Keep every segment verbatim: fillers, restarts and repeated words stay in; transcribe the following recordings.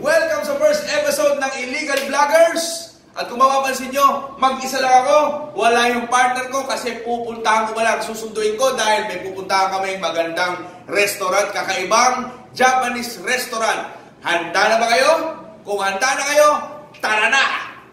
Welcome sa first episode ng Illegal Vloggers. At kung mapapansin nyo, mag-isa lang ako. Wala yung partner ko kasi pupuntahan ko ba lang, susunduin ko dahil may pupuntahan kami magandang restaurant, kakaibang Japanese restaurant. Handa na ba kayo? Kung handa na kayo, tara na!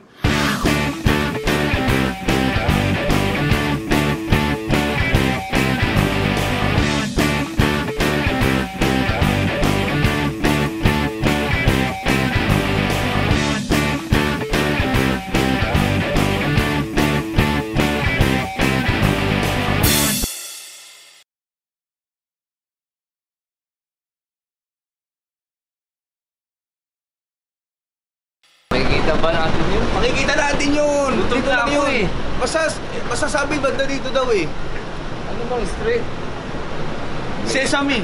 Makikita ba natin yun? Makikita natin yun! Gutom Dito na lang ako yun eh. Basta, basta sabi banda dito daw eh. Ano bang street? Sesame!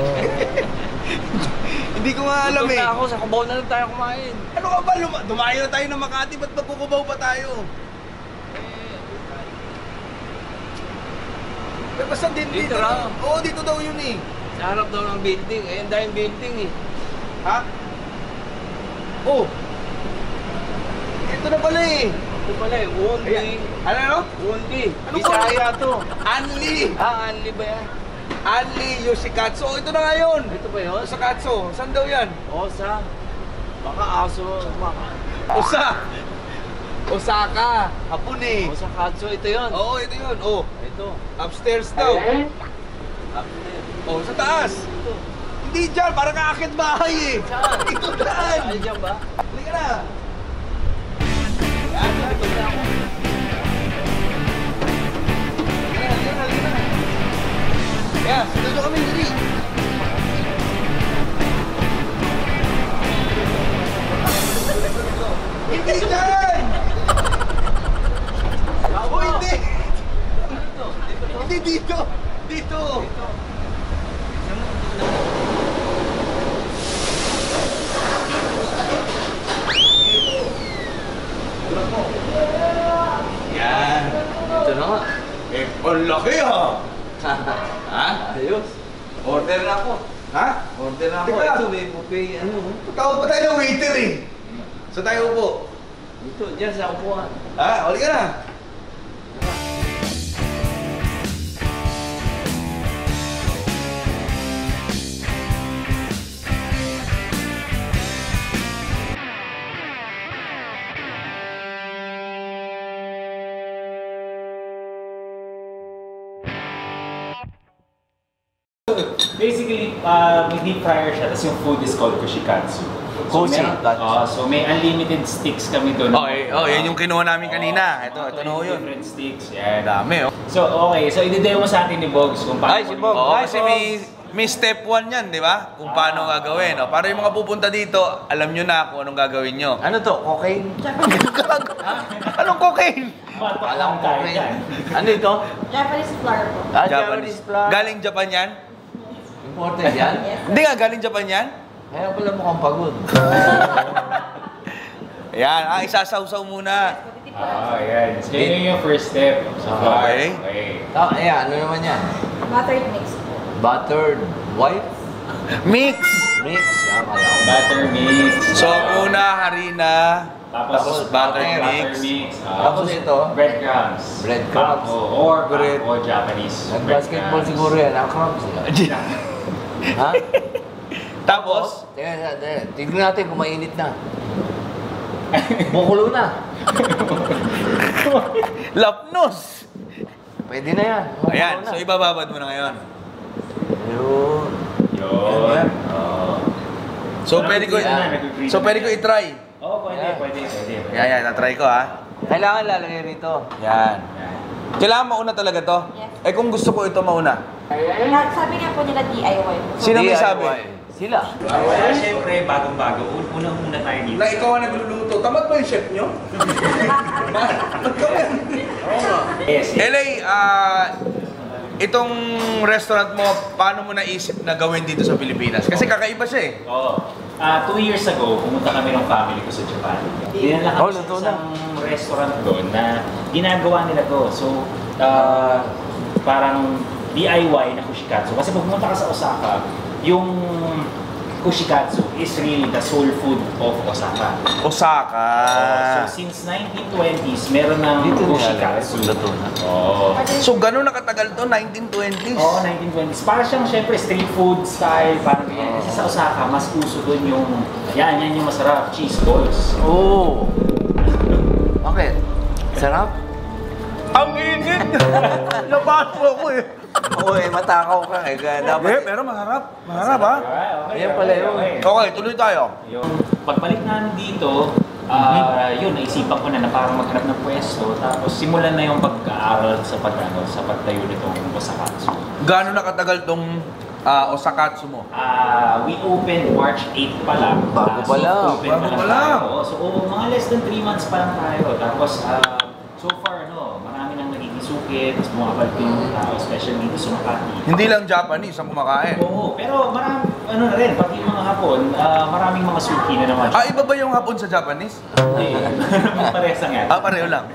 Hindi ko nga alam Gutom eh. na ako, sa Cubao na lang tayo kumain. Ano ka ba? Luma- Dumayo na tayo ng Makati, ba't magkukubaw pa tayo? Eh, basta din dito, Dito daw. lang. Oo, dito daw yun eh. Sa harap daw ng building. Ayun dahil yung building eh. Ha? Oh! Ito na pala eh. Ito pala eh, Wondi. Ano ano? Wondi. Ano Bisaya to. Anli! Ah, Anli ba yan? Anli Yoshikatsu. Oh, ito na nga yun. Ito ba yun? Yoshikatsu. Saan daw yan? Osa. Baka aso. Baka. Osa! Osaka. Hapon eh. Osa Katsu. Ito yun. Oo, ito yun. Oh, Ito. upstairs daw. Upstairs. Oh, sa taas. Ito. Hindi dyan, parang kaakit bahay eh. Saan? Ito dyan. Ay, dyan ba? Halika na. Yan, ito na ako. Halika na, halika na, halika na. Kaya, sunod kami, dali. Hindi dyan! Oh, hindi! Hindi dito! Dito! Yan! Ito na nga. Eh, ang laki ha! Ha? Ayos. Order na ako. Ha? Order na ako. Teka. Ito may buffet. Ano? Tawag pa tayo ng waiter eh! Saan tayo upo? Ito, dyan sa upuan. Ha? Huli ka na! Basically, uh, may deep fryer siya, tapos yung food is called kushikatsu. So, may, uh, so may unlimited sticks kami doon. Oh, eh, oh, yan yung kinuha namin kanina. Ito, ito na ho yun. Different sticks, yan. Dami oh. So, okay. So, i-demo mo sa atin ni Bogs kung paano. Ay, si Bogs. Oo, Hi, kasi Bogs. may, may step one yan, di ba? Kung paano gagawin. Oh. Para yung mga pupunta dito, alam nyo na kung anong gagawin nyo. Ano to? Cocaine? Anong cocaine? Alam ko cocaine. Ano ito? Japanese flour po. Ah, Japanese flour. Galing Japan yan? Imported yan? Yes. Hindi nga, galing Japan yan? Kaya pala mukhang pagod. Ayan, ah, isasawsaw muna. Ah, yan. So, yun yung first step. So, Okay. Okay. Ah, ayan, ano naman yan? Buttered mix po. Buttered white Mix! mix. Ah, kala ko. Butter mix. So, una, harina, Tapos, tapos butter butter mix. Butter mix. ah, Tapos ito? breadcrumbs. Breadcrumbs. Pako, or Bread. pako, Japanese. Nag-basketball breadcrumbs. siguro yan. Ang crumbs yan. Ha? Tapos, Teka, teka. Tignan natin kung mainit na. Bukulo na. lapnos! Pwede na yan. Bukulo Ayan, na. so ibababad mo na ngayon. Ayun. Yun. Oh. So, pwede ko, Nag-agree so, na pwede ko yan. i-try. Oo, pwede, Yan. pwede, pwede. Yan, yan, na-try ko ha. Kailangan lalagay rito. Yan. Yan. Kailangan mauna talaga to? Yes. Eh kung gusto ko ito mauna. Na- Sabi nga po nila D I Y po. Sino may D I Y. sabi? Sila. Kaya syempre, bagong-bago, un- unang-una tayo dito. Na ikaw ang nagluluto. Tamad ba yung chef nyo? Yes, yes. L A, ah, itong restaurant mo, paano mo naisip na gawin dito sa Pilipinas? Kasi kakaiba siya eh. Oo. Ah, two years ago, pumunta kami ng family ko sa Japan. Dinala Oh, kami sa luto na. isang restaurant doon na ginagawa nila to. So, ah, parang D I Y na kushikatsu. Kasi pag pumunta ka sa Osaka, yung kushikatsu is really the soul food of Osaka. Osaka. Oh, so since nineteen twenties, meron ng Dito kushikatsu. Luto na. Oh. So, gano'n nakatagal to? nineteen twenties? Oo, nineteen twenties. Para siyang syempre street food style, parang ganyan. Kasi sa Osaka, mas uso doon yung, yan, yan yung masarap, cheese balls. Oo. Bakit? Sarap? Ang init! Nabato ako eh. Oo eh, matakaw ka eh. Kaya Eh, dapat... pero maharap. Maharap ha? Okay, Ayan pala yun. Okay, tuloy tayo. Yung pagbalik namin dito, ah, yun, naisipan ko na na parang maghanap ng pwesto. Tapos simulan na yung pag-aaral sa pag ano, sa pagtayo nitong Osakatsu. Gaano nakatagal tong ah, Osakatsu mo? Ah, we opened March eighth pa lang. Bago Ah, pa lang. open Bago pa lang. tayo. So, oh, mga less than three months pa lang tayo. Tapos, ah, so far, ano, marami nang nagkikisukit, tapos bumabalik yung tao, especially dito sa Makati. Hindi lang Japanese ang kumakain. Oo, pero marami, ano na rin, pati yung mga Hapon, ah, maraming mga suki na naman. Ah, iba ba yung hapon sa Japanese? Hindi, parehas lang yan. Ah, pareho lang.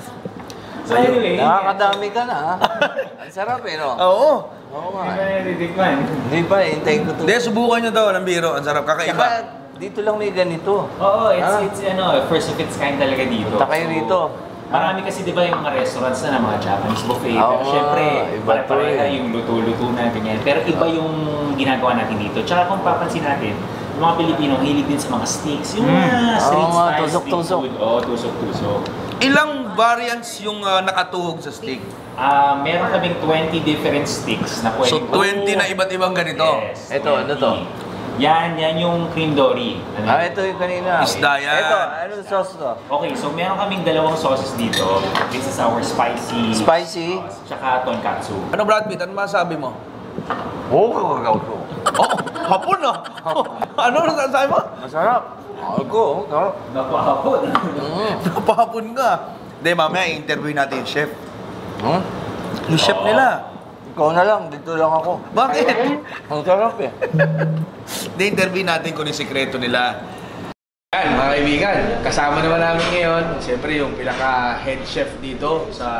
So anyway, Nakakadami ka na ha. Ang sarap eh, no? Oo. Oo hindi nga ba eh. natitikman? Hindi pa, hintayin ko to. Hindi, subukan nyo daw ng biro. Ang sarap, Saka, kakaiba. dito lang may ganito. Oo, it's, Ah. it's ano, first of its kind talaga dito. Punta kayo rito. Marami kasi di ba yung mga restaurants na, na mga Japanese buffet. Oo Pero nga, syempre, iba to pare-pareha eh. yung luto-luto na ganyan. Pero iba yung ginagawa natin dito. Tsaka kung papansin natin, yung mga Pilipino hilig din sa mga steaks. Yung mga Mm. street Oo nga, style tusok-tusok. street food. Oo, tusok-tusok. Ilang variants yung ah, nakatuhog sa steak? Ah, meron kaming twenty different sticks na pwede. So, twenty na iba't ibang ganito. Yes, Ito, ano to? twenty. Yan, yan yung cream dory. Ano Ah, yun? ito yung kanina. Isda yan. Ito, anong sauce to? Okay, so meron kaming dalawang sauces dito. This is our spicy. Spicy? sauce, tsaka tonkatsu. Ano, Brad Pitt? Ano masabi mo? Oo, kagagaw ko. Oh, hapon ah. Ano nasasabi mo? Masarap. Ako ko, sarap. Napahapon. Mm. Napahapon ka. Hindi, mamaya i-interview natin yung chef. Hmm? Yung chef Oo. nila. Ikaw na lang, dito lang ako. Bakit? Ang sarap eh. Hindi, interview natin kung yung sekreto nila. Yan, mga kaibigan, kasama naman namin ngayon, siyempre yung pinaka-head chef dito sa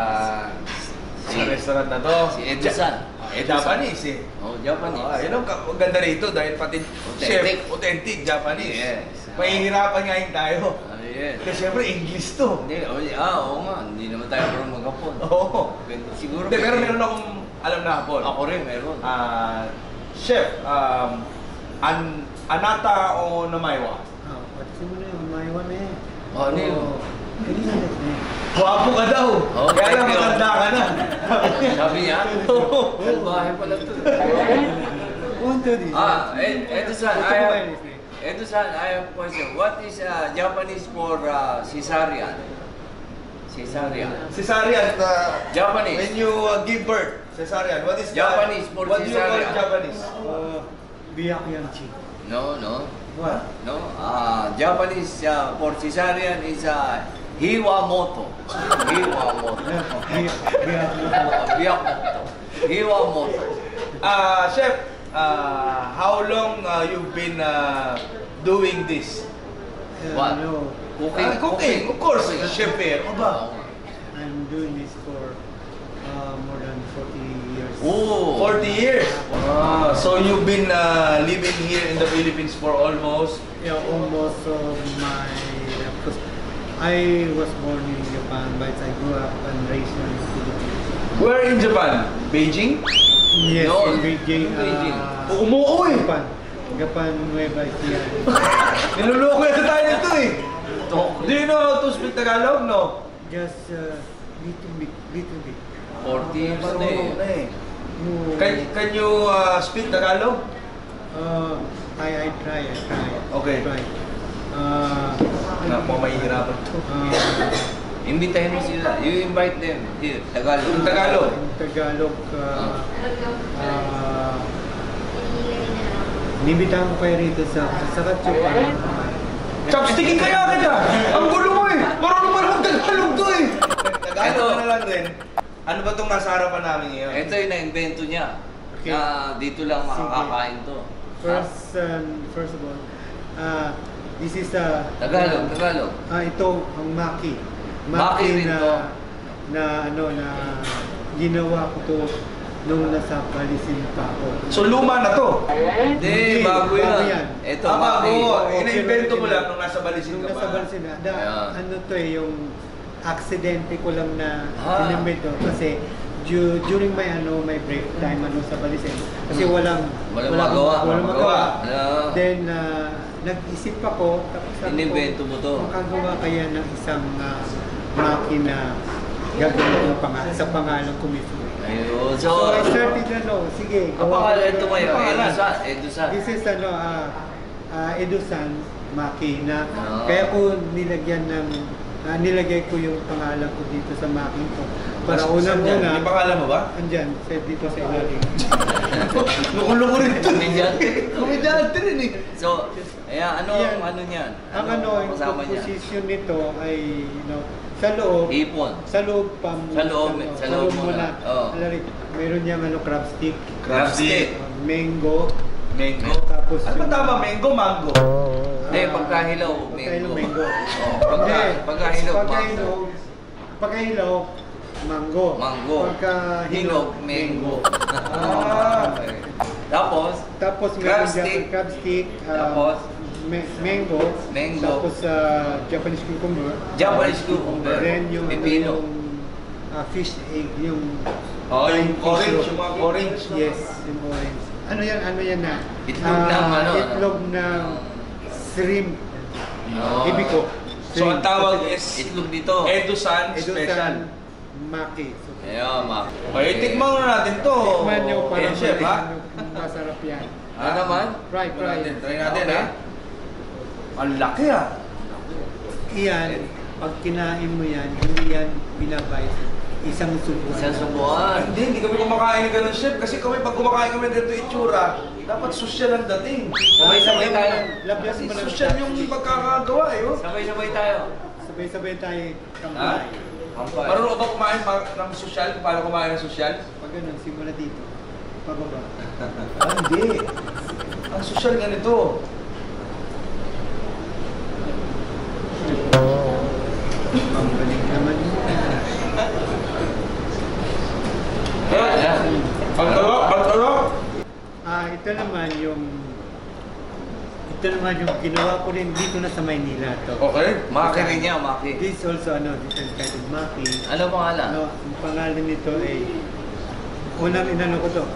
sa Si- restaurant na to. si Edo-san. Ja- eh, Japanese eh. Oh, Japanese. Ah, yun ang ka- ang ganda rito dahil pati Authentic. chef, authentic Japanese. Yes. Mahihirapan nga yun tayo. Ah, yes. Kasi siyempre English to. Hindi, oh, ah, oo nga. Hindi naman tayo parang mag-hapon. Oo. Siguro. Hindi, pero meron akong alam na hapon. Ako rin, meron. Ah, chef, um, an Anata o Namaiwa? 私もね、うまいわね。 Oh, ano yun? クリーンですね。 Guwapo ka daw. Oh, Kaya lang thank you. matanda ka na. Sabi niya? Salbahe pala to. 本当です。 Ah, Ed- Edo-san, I うま have, いですね。 Edo-san, I have a question. What is uh, Japanese for uh, cesarean? Cesarean. Cesarean, uh, Japanese. when you uh, give birth, cesarean, what is Japanese that? for What do you call cesarean. Japanese? あービアヤンチ。 No, no. What? No. Uh, Japanese uh, for cesarean is uh, Hiwamoto. Hiwamoto. なんかビアビア Hiwamoto. Hiwamoto. Uh, chef, uh, how long uh, you've been uh, doing this? What? No, Cooking. Uh, cooking, of course, chef eh. Ano ba? I'm doing this for uh, more than forty years. Oh. forty years. Ah, so you've been uh, living here in the Philippines for almost Yeah, almost of my. Because I was born in Japan, but I grew up and raised in the Philippines. where in Japan? Beijing? Yes, No, in Beijing. Beijing. Uh, Umuo eh. Japan. Japan, Nueva Ecija. Niluloko na tayo nito eh. Do you know how to speak Tagalog? No? Just uh, little bit, little bit. forty years na Marunong na eh. eh. No, Can, can you uh, speak Tagalog? uh, I, I try, I try. Okay. Try. Uh, Na, mukhang mahihirapan to. uh, Imbitahin mo sila. You invite them. Here, Tagalog. Yung Tagalog. in Tagalog, uh, uh, nibitahan ko kayo rito sa sa Katsupan. Chopsticking kaya kita! Ang gulo mo eh! Marunong pa naman Tagalog to eh! Tagalog Ito. na lang rin. Ano ba itong nasa harapan namin ngayon? Ito yung na-invento niya. Okay. Na dito lang makakakain to. First, um, first of all, uh, this is a Tagalog, Tagalog. Ah, ito ang maki. Maki rin na to. na ano na ginawa ko to nung nasa Palisin pa ako. So luma na to. Hindi, bago bago yan. yan. Ito, Ah, Maki. bago. Oo, Ina-invento pero- mo lang nung nasa Balisin Nung ka nasa pa. Palisin na, da, Ayan. ano to eh, yung aksidente ko lang na Ah. inimbento kasi du- during my ano my break time ano sa Balisin kasi Hmm. walang Walang magawa. walang magawa. Wala. Then uh, nag-isip ako tapos sabi ko, Inimbento mo to. makagawa kaya ng isang uh, makina gagawin ko pang sa pangalan ko mismo. Ayun. So, So, I started ano, sige. ang gawa pangalan ko- ito ngayon, pangalan. Edusan. Edusan. This is ano, ah ah, Edusan makina. Ah. Kaya ko nilagyan ng ah, nilagay ko yung pangalan ko dito sa makin ko. Para Saan yan? unang-una, May pangalan mo ba? andyan, sa dito sa ilalim. Luko-luko rin ito. Komedyante. Komedyante rin eh. So, ayan, ano Yan. ang ano niyan? Ang ano, yung kasama niya? composition nito ay, you know, sa loob, Ipon. sa loob pa mo. Sa loob, ano, sa loob mo muna. na. Oo. Alaric, mayroon niyang ano, crab stick, Crab stick. uh, mango, Mango. tapos Ano ba yung- tama? Mango, mango. Hindi, pagkahilaw, Pagkahilaw, mango. mango. Oh, pagka, Hindi, pagkahilaw, mango. pagkahilaw, pagkahilaw, mango. Mango. Pagkahilaw, Hinog, mango. Ah. Okay. Tapos, Tapos Crab meron stick. dyan crab stick, uh, Tapos? ma- mango, Mango. tapos uh, Japanese cucumber. Japanese cucumber. Then yung, ano, Pipino. yung uh, fish egg, yung Oh, yung fish orange, roll. yung mga orange. Yes, yung orange. Ano yan, ano yan na? Itlog Ah, ng ano, Itlog ano? ng shrimp. Oh. Ibiko. So ang tawag is Itlog dito. Edusan Edusan Special. Maki. So, Ayan, Mac. Okay, tikman muna natin to. tikman nyo para Yan, chef, ha? masarap yan. Ano naman? Fry, Tikman fry. natin, try natin, Okay. ha? Ang laki, ha? Iyan, pag kinain mo yan, hindi yan binabay. Isang subo. Isang subuan. Hindi, hindi kami kumakain ng ganun, chef. Kasi kami, pag kumakain kami dito itsura, dapat social ang dating. Sabay-sabay tayo. Labas Kasi mo lang. social yung pagkakagawa, eh, oh. Sabay-sabay tayo. Sabay-sabay tayo Ha? kampay. Kampay. Marunong ka ba kumain pa- ng social? Kung paano kumain ng social? Pag ganun, simula dito. Pababa. Ah, hindi. Ang social ganito. Ang galing naman. Ayan. Ang sarap, ang sarap. Ah, ito naman yung ito naman yung ginawa ko rin dito na sa Maynila to. Okay. Maki rin niya, Maki. This also ano, this is kind of Maki. Ano pangalan? Ano, ang pangalan nito ay unang inano ko to.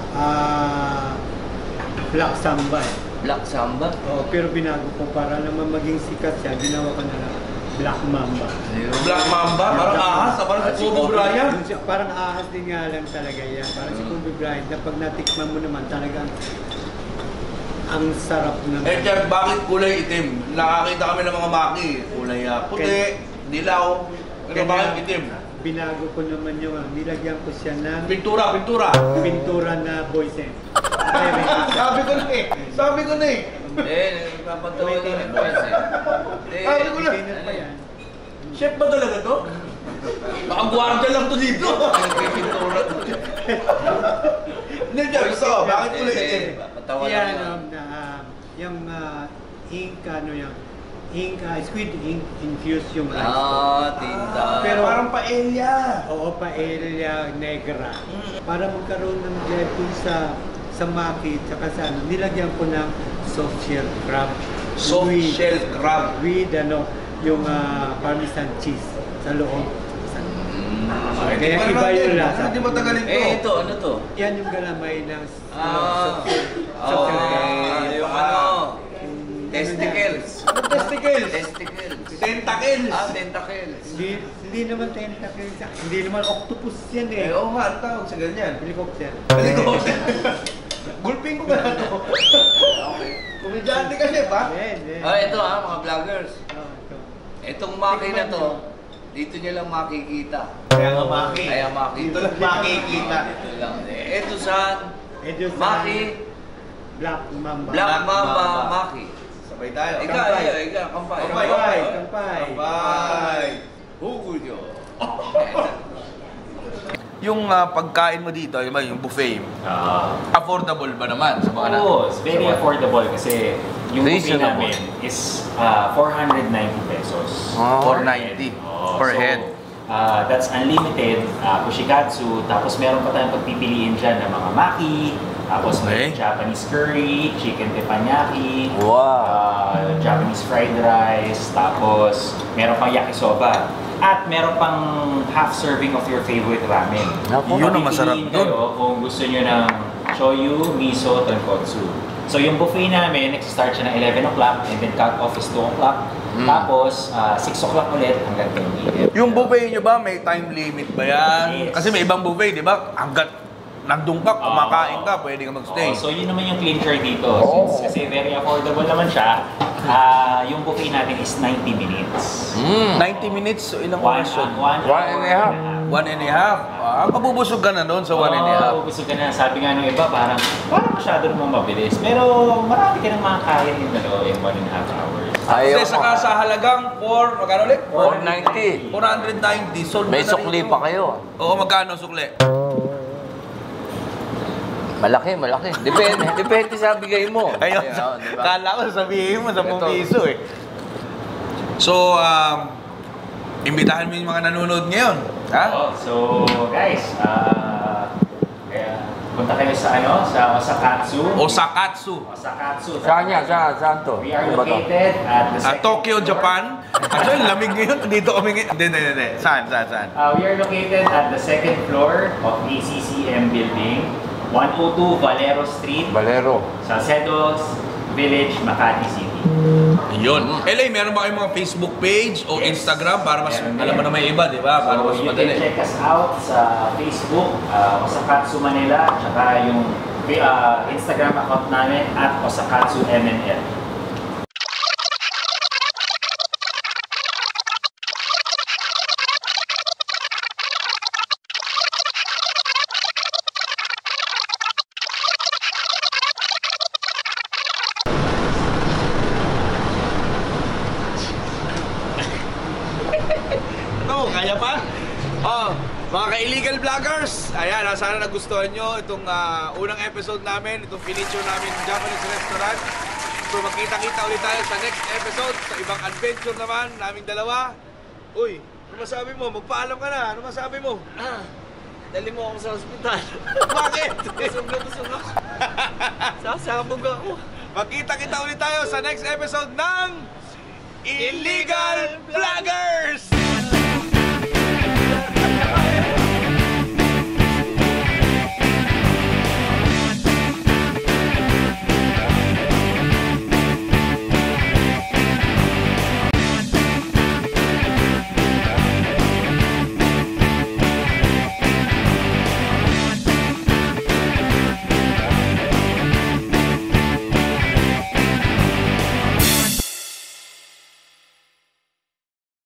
Ah, Black Samba. eh. Black Samba. Oh, pero binago ko para naman maging sikat siya, ginawa ko na lang Black Mamba. Black Mamba, parang ahas, ah, parang si Kobe Bryant. Yun siya, parang ahas din nga lang talaga yan. Parang si Kobe Bryant na pag natikman mo naman talagang ang sarap ng... Eh, Chef, bakit kulay itim? Nakakita kami ng mga maki. Kulay ah, puti, dilaw. Ano Kaya bakit itim? Binago ko naman yung, ah, nilagyan ko siya ng Pintura, pintura. pintura na boysen. Sabi ko na eh. Sabi ko na eh. Eh, nagpapatawa lang ng boys eh. Eh, Sabi ko na. Dinner pa yan. Chef ba talaga to? Baka gwardiya lang to dito. nagpipintura to. Hindi, Chef, gusto ko. Bakit kulay Eh, itim? Patawa Yan, lang yan. um, na, ah, yung ah, ink, ano yung ink, ah, squid ink infused yung rice. Ah, tinta. Pero Pero- parang paella. Oo, paella negra. Para magkaroon ng level sa sa maki, tsaka sa ano, nilagyan ko ng soft shell crab. Soft With- shell crab. With ano, yung ah, parmesan cheese sa loob. Mm. Kaya Parang iba yung din. lasa. Hindi mo tagalin to. Eh, ito, ano to? Yan yung galamay ng ano, Ah, soft shell. Soft shell crab. okay. Yung ano, Yung- testicles. Ano testicles? Testicles. Tentacles. Ah, tentacles. Hindi, hindi naman tentacles. Hindi naman octopus yan Eh, eh. oo nga, ang tawag sa ganyan. Helicopter. Helicopter. Gulping ko ba na to? Kumidyante ka, Chef, ha? Yes, yes. Ah, ito ha, mga vloggers. Oh, ito. Itong maki na to, dito nyo lang makikita. Kaya nga maki. Kaya maki. Dito lang makikita. Dito lang. Eh, ito saan? Ito sa Maki, Black Mamba. Black Black Mamba, Mamba. Maki. Sabay tayo. Ika, Kampay. ika, ika, kampay. Kampay. Kampay. Kampay. Hugo nyo. Yung ah, pagkain mo dito, yung, ba, yung buffet, Ah. affordable ba naman sa mga Oo, it's very affordable kasi yung buffet Reasonable. namin is ah, four hundred ninety pesos. Oh, four ninety Oo, per so, head. Uh, that's unlimited, uh, kushikatsu, tapos meron pa tayong pagpipiliin dyan ng mga maki, tapos may Okay. Japanese curry, chicken teppanyaki, Wow. uh, Japanese fried rice, tapos meron pang yakisoba. At meron pang half serving of your favorite ramen. Naku. Yun ang masarap Pipiliin dun. kayo kung gusto nyo ng shoyu, miso, tonkotsu. So yung buffet namin, nag-start siya ng eleven o'clock and then cut-off is two o'clock. Mm. Tapos uh, six o'clock ulit hanggang ten p m. Yung buffet nyo ba, may time limit ba yan? Yes. Kasi may ibang buffet, di ba? Hanggat nandun ka, kumakain ka, pwede ka magstay. Oo, so yun naman yung clincher dito. Oh. Since kasi very affordable naman siya, ah yung buffet natin is ninety minutes. Mm. ninety minutes, so ilang One, oras yun? one, One and a half. One and a half. Ah, mabubusog ka na doon sa one and a half. Oo, gusto ka na. Sabi nga nung iba, parang, parang masyado namang mabilis. Pero marami ka nang makakain yung dalawa in one and a half hours. Ayaw Kasi mo. saka sa halagang four, magkano ulit? four ninety. four ninety. Sold May na na sukli rito. pa kayo. Oo, magkano sukli? Malaki, malaki. Depende, depende sa bigay mo. Ayun, Ayun, di ba? kala ko sabihin mo sa Ito. piso eh. So, um, imbitahan mo yung mga nanonood ngayon. Ha? Oh, so guys, ah kaya punta kayo sa ano, sa Osakatsu. Osakatsu. Osakatsu. Saan niya? Saan, saan to? We are Ano ba to? located at the Ah, second Tokyo, floor. Japan. Actually, lamig ngayon. Dito kami ngayon. Hindi, hindi, hindi. Saan, saan, saan? Uh, we are located at the second floor of A C C M building, one oh two Valero Street, Valero. Salcedo Village, Makati City. Yun. L A, meron ba kayong mga Facebook page o Yes. Instagram para mas Meron alam mo din. na may iba, di ba? Para So, mas you madali. can check us out sa Facebook, uh, Osakatsu Manila, tsaka yung uh, Instagram account namin at Osakatsu M N L. Ano, kaya pa? Oh, mga ka-illegal vloggers, ayan, ah, sana nagustuhan nyo itong ah, unang episode namin, itong finiture namin Japanese restaurant. So magkita-kita ulit tayo sa next episode, sa ibang adventure naman, naming dalawa. Uy, ano masabi mo? Magpaalam ka na, ano masabi mo? Ah, dali mo ako sa ospital. Bakit? Busog na busog ako. Sasabog ako. Magkita-kita ulit tayo sa next episode ng Illegal Vloggers!